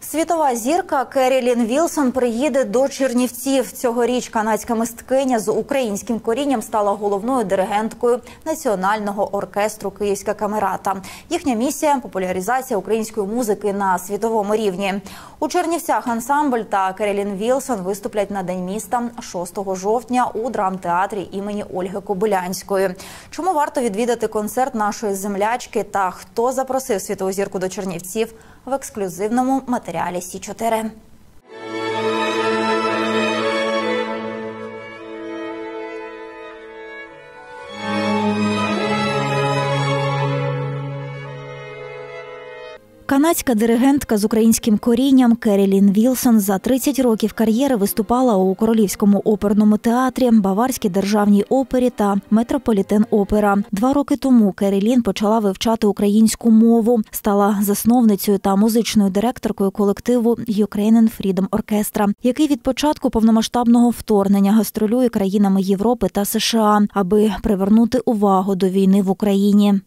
Світова зірка Керрі-Лін Вілсон приїде до Чернівців. Цьогоріч канадська мисткиня з українським корінням стала головною диригенткою Національного оркестру «Київська камерата». Їхня місія – популяризація української музики на світовому рівні. У Чернівцях ансамбль та Керрі-Лін Вілсон виступлять на День міста 6 жовтня у драмтеатрі імені Ольги Кобилянської. Чому варто відвідати концерт нашої землячки та хто запросив світову зірку до Чернівців – в ексклюзивному матеріалі Сі-4. Канадська диригентка з українським корінням Керрі-Лін Вілсон за 30 років кар'єри виступала у Королівському оперному театрі, Баварській державній опері та Метрополітен-опера. 2 роки тому Керрі-Лін почала вивчати українську мову, стала засновницею та музичною директоркою колективу Ukrainian Freedom Orchestra, який від початку повномасштабного вторгнення гастролює країнами Європи та США, аби привернути увагу до війни в Україні.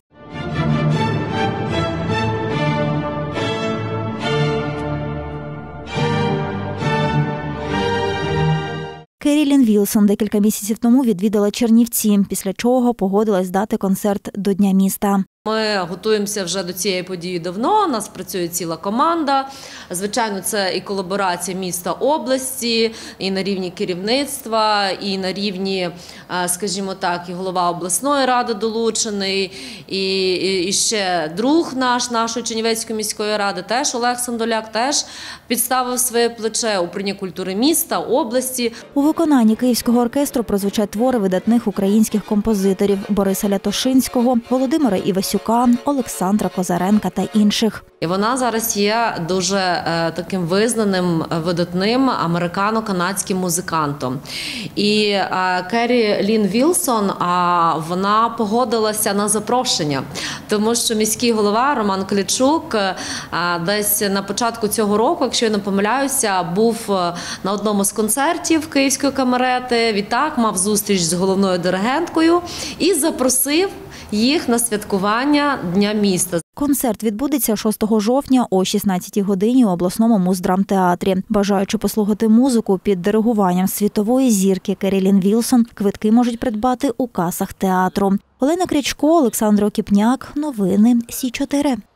Керрі-Лін Вілсон декілька місяців тому відвідала Чернівці, після чого погодилась дати концерт до Дня міста. Ми готуємося вже до цієї події давно, у нас працює ціла команда. Звичайно, це і колаборація міста, області, і на рівні керівництва, і на рівні, скажімо так, і голова обласної ради долучений, і ще друг нашої Чернівецької міської ради, теж Олег Сандоляк, теж підставив своє плече управління культури міста, області. У виконанні Київського оркестру прозвучать твори видатних українських композиторів Бориса Лятошинського, Володимира Івасюка, Олександра Козаренка та інших. І вона зараз є дуже таким визнаним, видатним американо-канадським музикантом. І Керрі-Лін Вілсон, вона погодилася на запрошення, тому що міський голова Роман Клічук десь на початку цього року, якщо я не помиляюся, був на одному з концертів Київської камерети, відтак мав зустріч з головною диригенткою і запросив їх на святкування Дня міста. Концерт відбудеться 6 жовтня о 16 годині у обласному муздрамтеатрі. Бажаючи послухати музику під диригуванням світової зірки Керрі-Лін Вілсон, квитки можуть придбати у касах театру. Олена Крячко, Олександр Окіпняк. Новини Сі-4.